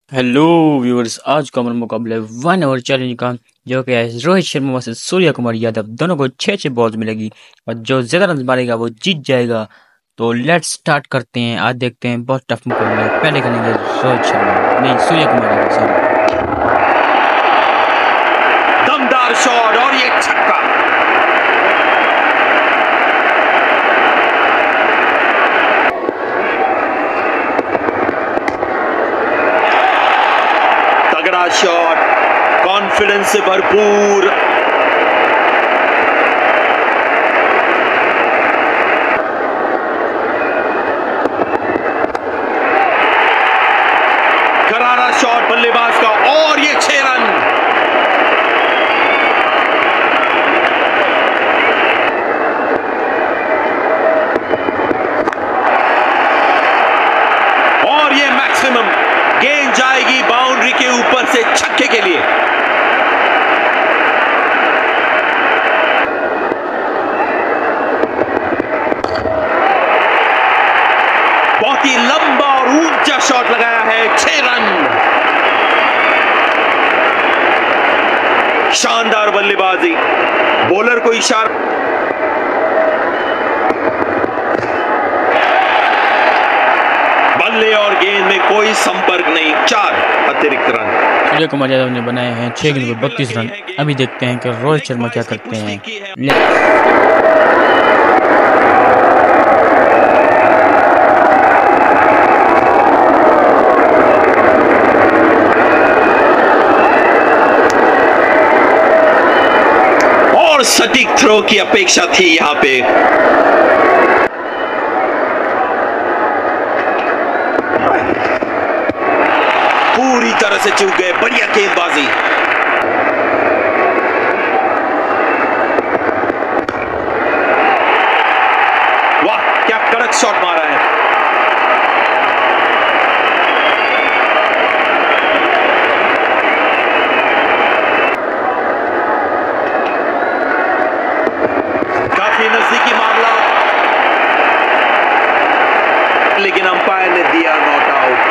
Hello viewers, आज का हमारा मुकाबला है 1 ओवर चैलेंज का, जो कि है रोहित शर्मा वर्सेस सूर्य कुमार यादव। दोनों को 6 बॉल्स मिलेगी और जो ज्यादा रन मारेगा वो जीत जाएगा। तो लेट्स स्टार्ट करते हैं। आज देखते हैं, बहुत टफ मुकाबला है। पहले खेलेंगे रोहित शर्मा, नहीं सूर्य कुमार यादव, सॉरी। दमदार शॉट और ये छक्का। तगड़ा शॉट, कॉन्फिडेंस से भरपूर। करारा शॉट बल्लेबाज का और ये 6 रन। और ये मैक्सिमम, गेंद जाएगी बाउंड्री के ऊपर से छक्के के लिए। बहुत ही लंबा और ऊंचा शॉट लगाया है, 6 रन। शानदार बल्लेबाजी, बॉलर को इशारा। बल्ले और गेंद में कोई संपर्क नहीं, 4 अतिरिक्त रन। सूर्य कुमार यादव ने बनाए हैं 6 गेंद पर 32 रन। अभी देखते हैं कि रोहित शर्मा क्या करते हैं। और सटीक थ्रो की अपेक्षा थी यहां पे। पूरी तरह से चूक गए, बढ़िया गेंदबाजी। वाह, क्या कड़क शॉट मारा है। काफी नजदीकी मामला, लेकिन अंपायर ने दिया नॉट आउट।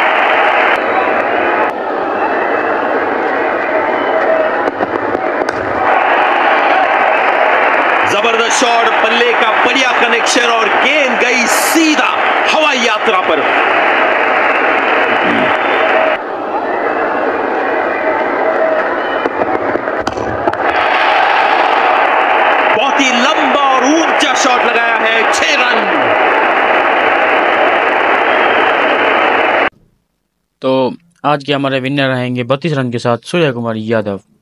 जबरदस्त शॉट, बल्ले का बढ़िया कनेक्शन और गेंद गई सीधा हवाई यात्रा पर। बहुत ही लंबा और ऊंचा शॉट लगाया है, 6 रन। तो आज के हमारे विनर रहेंगे 32 रन के साथ सूर्य कुमार यादव।